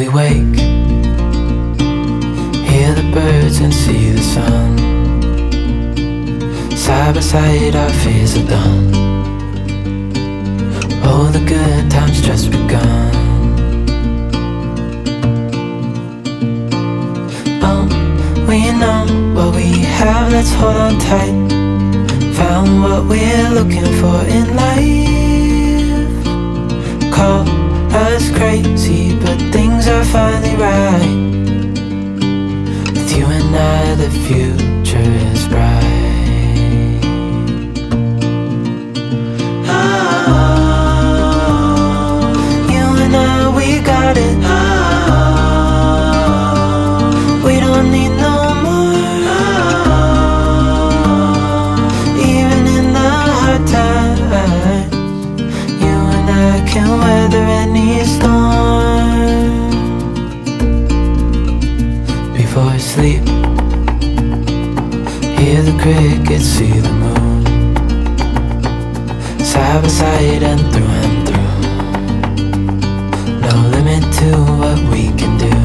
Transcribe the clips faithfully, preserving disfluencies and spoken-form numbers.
we wake, hear the birds and see the sun. Side by side our fears are done. Oh, the good times just begun. Oh, we know what we have, let's hold on tight. Found what we're looking for in life. Call us crazy, but things are finally right. With you and I, the future is bright. Oh, you and I, we got it. Oh, we don't need no more. Oh, even in the hard times, you and I can weather any storm. Before I sleep, hear the crickets, see the moon. Side by side and through and through. No limit to what we can do.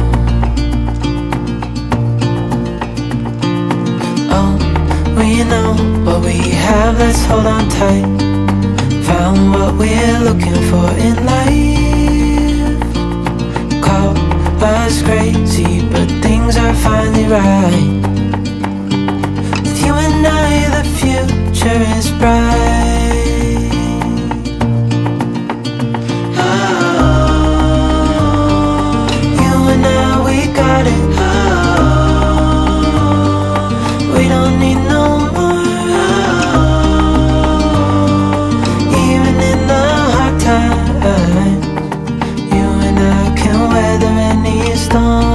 Oh, we know what we have, let's hold on tight. Found what we're looking for in life. Call us crazy, but things are finally right. With you and I, the future is bright. Oh, you and I, we got it. Oh, we don't need no more. Oh, even in the hard times, you and I can weather any storm.